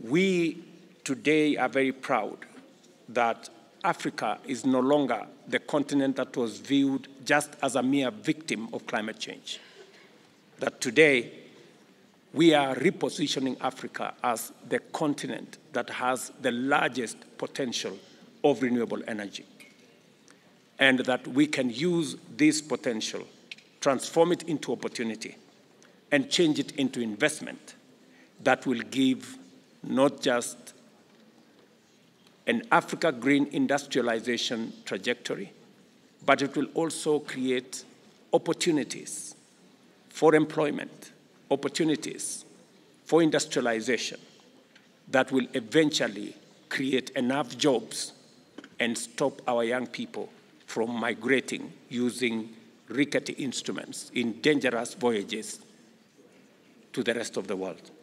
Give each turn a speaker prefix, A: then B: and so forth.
A: We today are very proud that Africa is no longer the continent that was viewed just as a mere victim of climate change. That today, we are repositioning Africa as the continent that has the largest potential of renewable energy. And that we can use this potential, transform it into opportunity, and change it into investment that will give not just an Africa green industrialization trajectory, but it will also create opportunities for employment, opportunities for industrialization that will eventually create enough jobs and stop our young people from migrating using rickety instruments in dangerous voyages to the rest of the world.